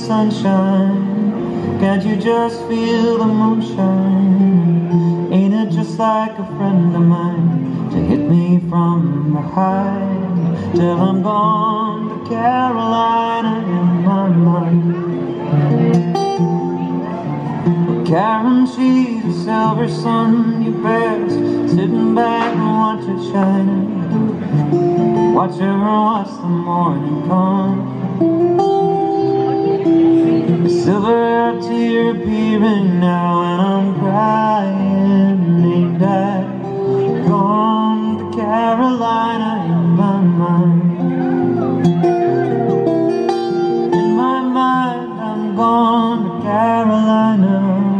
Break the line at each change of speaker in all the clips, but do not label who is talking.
sunshine? Can't you just feel the moonshine? Ain't it just like a friend of mine to hit me from behind till I'm gone to Carolina in my mind? Karen, she's a silver sun, you best sitting back and watch it shining. Watch her watch the morning come. A silver tear appearing now, and I'm crying. Ain't I gone to Carolina in my mind? In my mind, I'm gone to Carolina.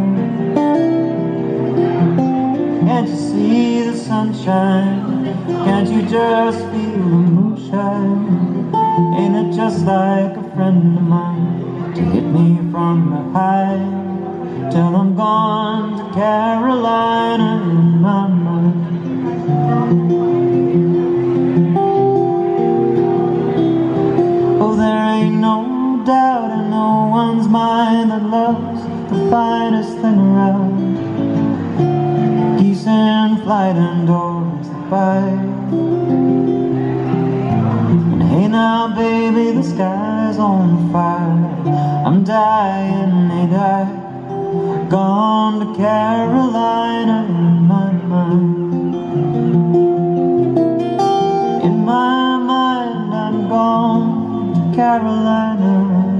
Can't you see the sunshine? Can't you just feel the moonshine? Ain't it just like a friend of mine to hit me from behind till I'm gone to Carolina in my mind? Oh, there ain't no doubt in no one's mind that love's the finest thing around. Geese in flight and doors that bite. And hey now baby, the sky's on fire. I'm dying, ain't I gone to Carolina in my mind? In my mind, I'm gone to Carolina.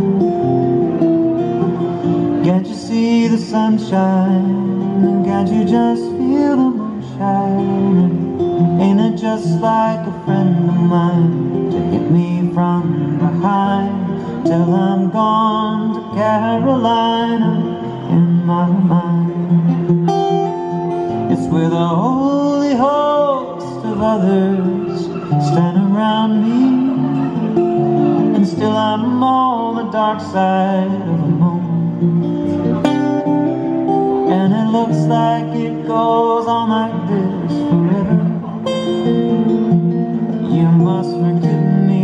Can't you see the sunshine? Can't you just feel the moonshine? Ain't it just like a friend of mine to hit me from behind till I'm gone to Carolina in my mind? It's with a holy host of others standing around me, and still I'm on the dark side of the moon. And it looks like it goes on like this forever. You must forgive me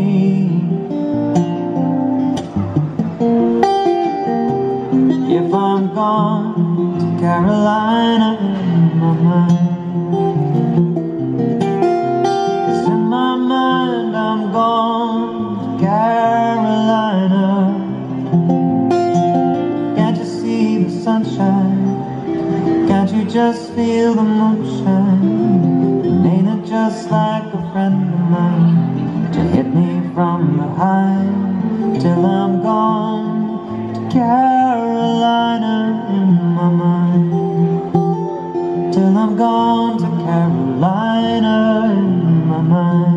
if I'm gone to Carolina in my mind. 'Cause in my mind I'm gone to Carolina. Can't you see the sunshine? Can't you just feel the moonshine? And ain't it just like a friend of mine to hit me from behind till I'm gone to Carolina in my mind? Till I'm gone to Carolina in my mind.